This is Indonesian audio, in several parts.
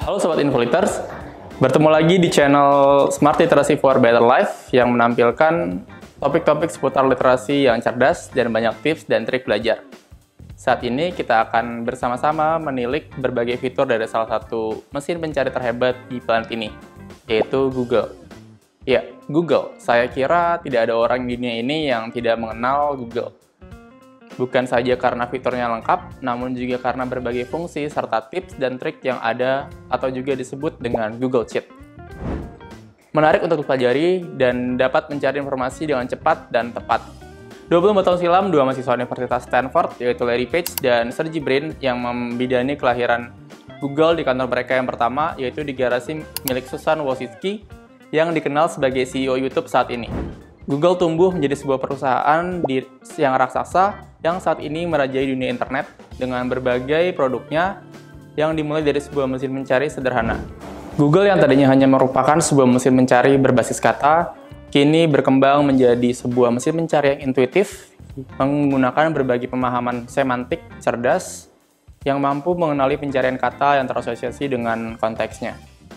Halo Sobat Infoliters, bertemu lagi di channel Smart Literacy for Better Life yang menampilkan topik-topik seputar literasi yang cerdas dan banyak tips dan trik belajar. Saat ini kita akan bersama-sama menilik berbagai fitur dari salah satu mesin pencari terhebat di planet ini, yaitu Google. Ya, Google. Saya kira tidak ada orang di dunia ini yang tidak mengenal Google. Bukan saja karena fiturnya lengkap, namun juga karena berbagai fungsi serta tips dan trik yang ada atau juga disebut dengan Google Sheet. Menarik untuk dipelajari dan dapat mencari informasi dengan cepat dan tepat. 24 tahun silam, dua mahasiswa Universitas Stanford, yaitu Larry Page dan Sergey Brin, yang membidani kelahiran Google di kantor mereka yang pertama, yaitu di garasi milik Susan Wojcicki, yang dikenal sebagai CEO YouTube saat ini. Google tumbuh menjadi sebuah perusahaan yang raksasa yang saat ini merajai dunia internet dengan berbagai produknya yang dimulai dari sebuah mesin mencari sederhana. Google yang tadinya hanya merupakan sebuah mesin mencari berbasis kata, kini berkembang menjadi sebuah mesin mencari yang intuitif, menggunakan berbagai pemahaman semantik cerdas yang mampu mengenali pencarian kata yang terasosiasi dengan konteksnya.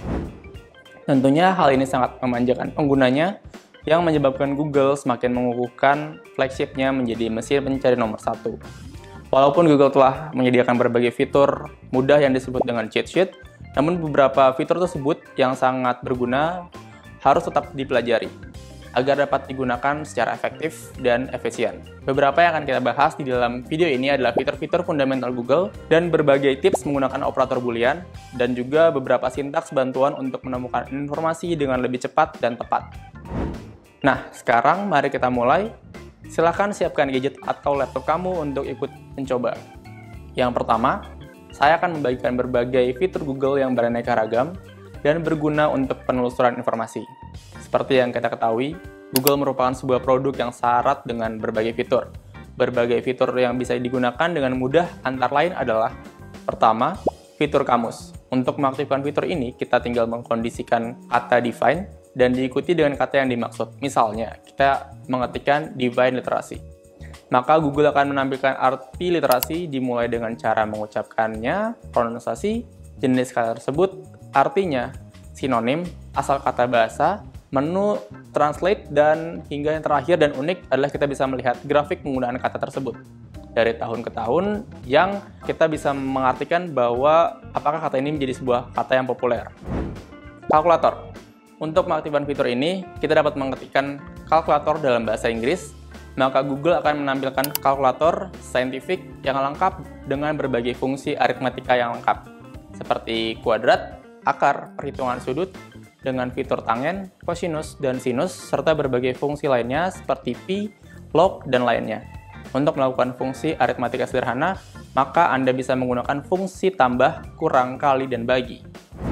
Tentunya hal ini sangat memanjakan penggunanya, yang menyebabkan Google semakin mengukuhkan flagship-nya menjadi mesin pencari nomor satu. Walaupun Google telah menyediakan berbagai fitur mudah yang disebut dengan cheat sheet, namun beberapa fitur tersebut yang sangat berguna harus tetap dipelajari agar dapat digunakan secara efektif dan efisien. Beberapa yang akan kita bahas di dalam video ini adalah fitur-fitur fundamental Google dan berbagai tips menggunakan operator boolean dan juga beberapa sintaks bantuan untuk menemukan informasi dengan lebih cepat dan tepat. Nah, sekarang mari kita mulai. Silahkan siapkan gadget atau laptop kamu untuk ikut mencoba. Yang pertama, saya akan membagikan berbagai fitur Google yang beraneka ragam dan berguna untuk penelusuran informasi. Seperti yang kita ketahui, Google merupakan sebuah produk yang syarat dengan berbagai fitur. Berbagai fitur yang bisa digunakan dengan mudah antara lain adalah: pertama, fitur kamus. Untuk mengaktifkan fitur ini, kita tinggal mengkondisikan kata define dan diikuti dengan kata yang dimaksud. Misalnya, kita mengetikkan define literasi. Maka Google akan menampilkan arti literasi dimulai dengan cara mengucapkannya, pronunciasi, jenis kata tersebut, artinya, sinonim, asal kata bahasa, menu, translate, dan hingga yang terakhir dan unik adalah kita bisa melihat grafik penggunaan kata tersebut dari tahun ke tahun, yang kita bisa mengartikan bahwa apakah kata ini menjadi sebuah kata yang populer. Kalkulator. Untuk mengaktifkan fitur ini, kita dapat mengetikkan kalkulator dalam bahasa Inggris, maka Google akan menampilkan kalkulator saintifik yang lengkap dengan berbagai fungsi aritmatika yang lengkap, seperti kuadrat, akar, perhitungan sudut, dengan fitur tangen, kosinus, dan sinus, serta berbagai fungsi lainnya seperti pi, log, dan lainnya. Untuk melakukan fungsi aritmatika sederhana, maka Anda bisa menggunakan fungsi tambah, kurang, kali, dan bagi.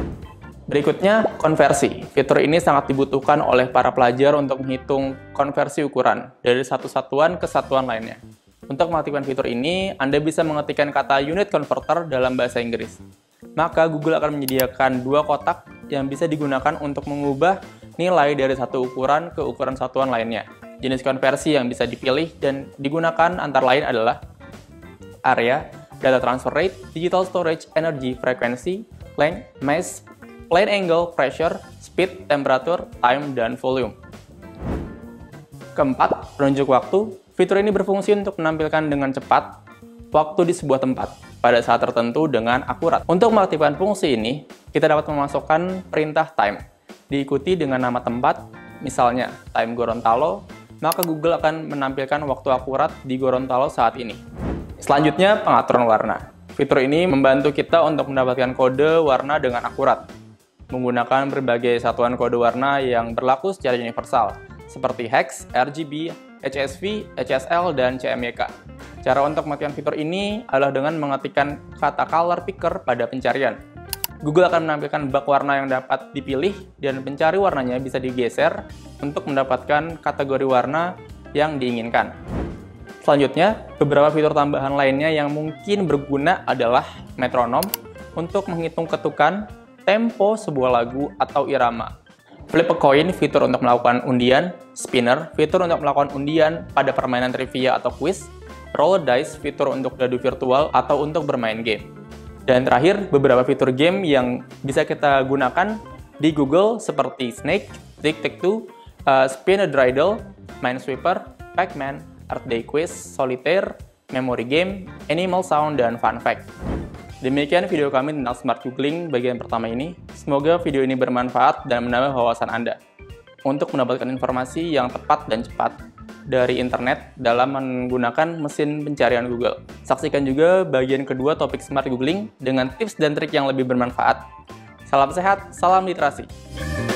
Berikutnya, konversi. Fitur ini sangat dibutuhkan oleh para pelajar untuk menghitung konversi ukuran dari satu satuan ke satuan lainnya. Untuk mengaktifkan fitur ini, Anda bisa mengetikkan kata unit converter dalam bahasa Inggris. Maka Google akan menyediakan dua kotak yang bisa digunakan untuk mengubah nilai dari satu ukuran ke ukuran satuan lainnya. Jenis konversi yang bisa dipilih dan digunakan antara lain adalah area, data transfer rate, digital storage, energy, frequency, length, mass, plane angle, pressure, speed, temperature, time, dan volume. Keempat, penunjuk waktu. Fitur ini berfungsi untuk menampilkan dengan cepat waktu di sebuah tempat pada saat tertentu dengan akurat. Untuk mengaktifkan fungsi ini, kita dapat memasukkan perintah time, diikuti dengan nama tempat, misalnya time Gorontalo, maka Google akan menampilkan waktu akurat di Gorontalo saat ini. Selanjutnya, pengaturan warna. Fitur ini membantu kita untuk mendapatkan kode warna dengan akurat, menggunakan berbagai satuan kode warna yang berlaku secara universal, seperti hex, RGB, HSV, HSL, dan CMYK. Cara untuk mengaktifkan fitur ini adalah dengan mengetikkan kata color picker pada pencarian. Google akan menampilkan bak warna yang dapat dipilih, dan pencari warnanya bisa digeser untuk mendapatkan kategori warna yang diinginkan. Selanjutnya, beberapa fitur tambahan lainnya yang mungkin berguna adalah metronom untuk menghitung ketukan, tempo sebuah lagu atau irama. Flip a coin, fitur untuk melakukan undian. Spinner, fitur untuk melakukan undian pada permainan trivia atau quiz. Roll a dice, fitur untuk dadu virtual atau untuk bermain game. Dan terakhir, beberapa fitur game yang bisa kita gunakan di Google seperti Snake, Tic-Tac-Toe, Spin a Dreidel, Minesweeper, Pac-Man, Earth Day Quiz, Solitaire, Memory Game, Animal Sound, dan Fun Fact. Demikian video kami tentang Smart Googling bagian pertama ini. Semoga video ini bermanfaat dan menambah wawasan Anda untuk mendapatkan informasi yang tepat dan cepat dari internet dalam menggunakan mesin pencarian Google. Saksikan juga bagian kedua topik Smart Googling dengan tips dan trik yang lebih bermanfaat. Salam sehat, salam literasi.